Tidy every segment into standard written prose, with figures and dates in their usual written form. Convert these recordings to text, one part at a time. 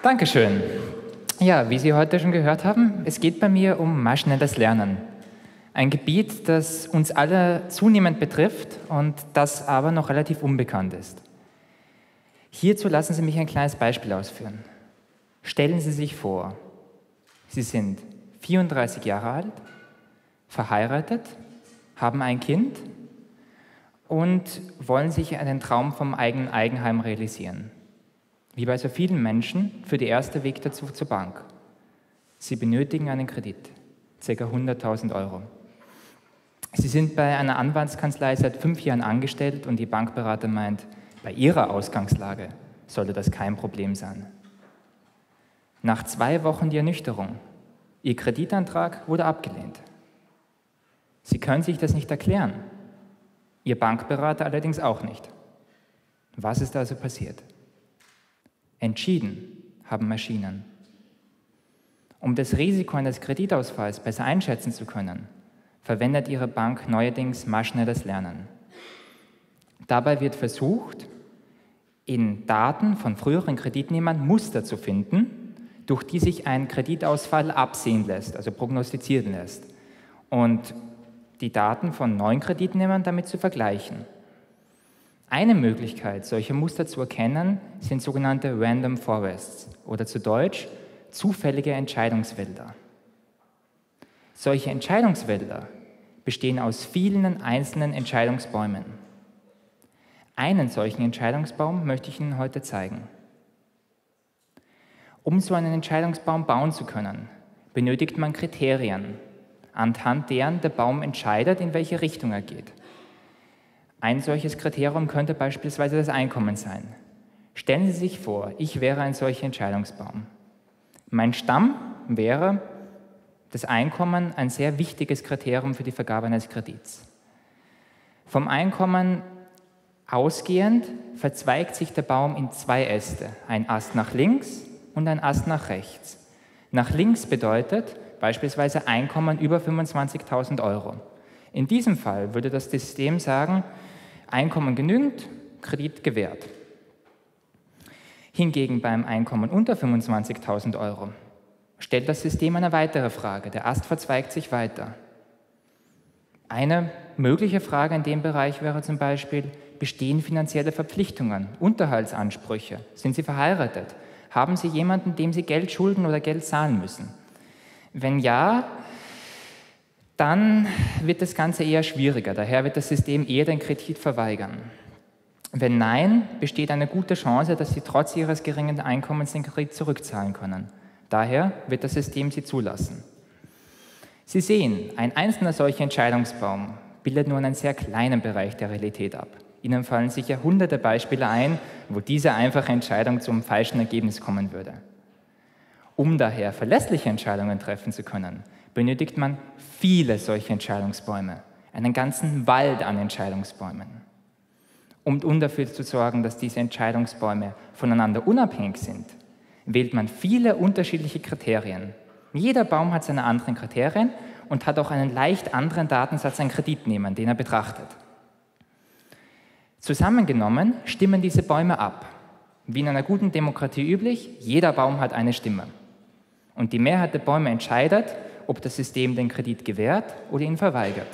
Dankeschön. Ja, wie Sie heute schon gehört haben, es geht bei mir um maschinelles Lernen. Ein Gebiet, das uns alle zunehmend betrifft und das aber noch relativ unbekannt ist. Hierzu lassen Sie mich ein kleines Beispiel ausführen. Stellen Sie sich vor, Sie sind 34 Jahre alt, verheiratet, haben ein Kind und wollen sich einen Traum vom eigenen Eigenheim realisieren. Wie bei so vielen Menschen führt der erste Weg dazu zur Bank. Sie benötigen einen Kredit, ca. 100.000 Euro. Sie sind bei einer Anwaltskanzlei seit 5 Jahren angestellt und die Bankberater meint, bei Ihrer Ausgangslage sollte das kein Problem sein. Nach 2 Wochen die Ernüchterung. Ihr Kreditantrag wurde abgelehnt. Sie können sich das nicht erklären. Ihr Bankberater allerdings auch nicht. Was ist also passiert? Entschieden haben Maschinen. Um das Risiko eines Kreditausfalls besser einschätzen zu können, verwendet Ihre Bank neuerdings maschinelles Lernen. Dabei wird versucht, in Daten von früheren Kreditnehmern Muster zu finden, durch die sich ein Kreditausfall absehen lässt, also prognostizieren lässt, und die Daten von neuen Kreditnehmern damit zu vergleichen. Eine Möglichkeit, solche Muster zu erkennen, sind sogenannte Random Forests oder zu Deutsch zufällige Entscheidungswälder. Solche Entscheidungswälder bestehen aus vielen einzelnen Entscheidungsbäumen. Einen solchen Entscheidungsbaum möchte ich Ihnen heute zeigen. Um so einen Entscheidungsbaum bauen zu können, benötigt man Kriterien, anhand deren der Baum entscheidet, in welche Richtung er geht. Ein solches Kriterium könnte beispielsweise das Einkommen sein. Stellen Sie sich vor, ich wäre ein solcher Entscheidungsbaum. Mein Stamm wäre das Einkommen ein sehr wichtiges Kriterium für die Vergabe eines Kredits. Vom Einkommen ausgehend verzweigt sich der Baum in 2 Äste, ein Ast nach links und ein Ast nach rechts. Nach links bedeutet beispielsweise Einkommen über 25.000 Euro. In diesem Fall würde das System sagen, Einkommen genügend, Kredit gewährt. Hingegen beim Einkommen unter 25.000 Euro stellt das System eine weitere Frage. Der Ast verzweigt sich weiter. Eine mögliche Frage in dem Bereich wäre zum Beispiel, bestehen finanzielle Verpflichtungen, Unterhaltsansprüche? Sind Sie verheiratet? Haben Sie jemanden, dem Sie Geld schulden oder Geld zahlen müssen? Wenn ja, dann wird das Ganze eher schwieriger. Daher wird das System eher den Kredit verweigern. Wenn nein, besteht eine gute Chance, dass Sie trotz Ihres geringen Einkommens den Kredit zurückzahlen können. Daher wird das System Sie zulassen. Sie sehen, ein einzelner solcher Entscheidungsbaum bildet nur einen sehr kleinen Bereich der Realität ab. Ihnen fallen sicher hunderte Beispiele ein, wo diese einfache Entscheidung zum falschen Ergebnis kommen würde. Um daher verlässliche Entscheidungen treffen zu können, benötigt man viele solche Entscheidungsbäume, einen ganzen Wald an Entscheidungsbäumen. Um dafür zu sorgen, dass diese Entscheidungsbäume voneinander unabhängig sind, wählt man viele unterschiedliche Kriterien. Jeder Baum hat seine anderen Kriterien und hat auch einen leicht anderen Datensatz an Kreditnehmern, den er betrachtet. Zusammengenommen stimmen diese Bäume ab. Wie in einer guten Demokratie üblich, jeder Baum hat eine Stimme. Und die Mehrheit der Bäume entscheidet, ob das System den Kredit gewährt oder ihn verweigert.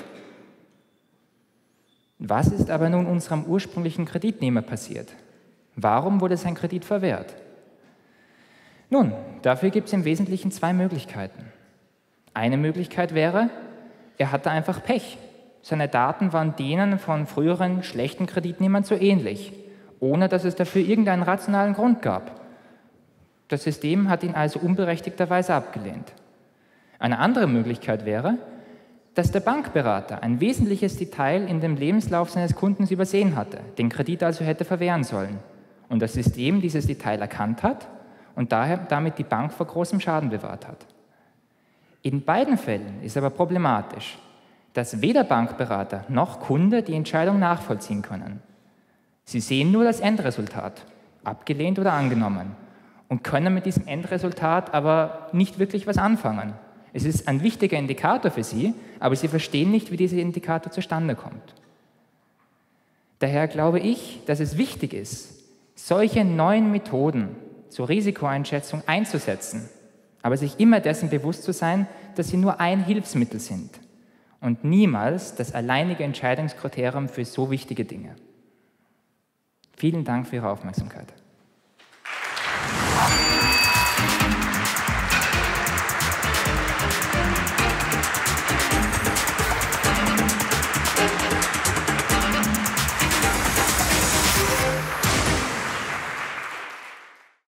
Was ist aber nun unserem ursprünglichen Kreditnehmer passiert? Warum wurde sein Kredit verwehrt? Nun, dafür gibt es im Wesentlichen 2 Möglichkeiten. Eine Möglichkeit wäre, er hatte einfach Pech. Seine Daten waren denen von früheren schlechten Kreditnehmern zu ähnlich, ohne dass es dafür irgendeinen rationalen Grund gab. Das System hat ihn also unberechtigterweise abgelehnt. Eine andere Möglichkeit wäre, dass der Bankberater ein wesentliches Detail in dem Lebenslauf seines Kundens übersehen hatte, den Kredit also hätte verwehren sollen und das System dieses Detail erkannt hat und daher damit die Bank vor großem Schaden bewahrt hat. In beiden Fällen ist aber problematisch, dass weder Bankberater noch Kunde die Entscheidung nachvollziehen können. Sie sehen nur das Endresultat, abgelehnt oder angenommen, und können mit diesem Endresultat aber nicht wirklich was anfangen. Es ist ein wichtiger Indikator für Sie, aber Sie verstehen nicht, wie dieser Indikator zustande kommt. Daher glaube ich, dass es wichtig ist, solche neuen Methoden zur Risikoeinschätzung einzusetzen, aber sich immer dessen bewusst zu sein, dass sie nur ein Hilfsmittel sind und niemals das alleinige Entscheidungskriterium für so wichtige Dinge. Vielen Dank für Ihre Aufmerksamkeit.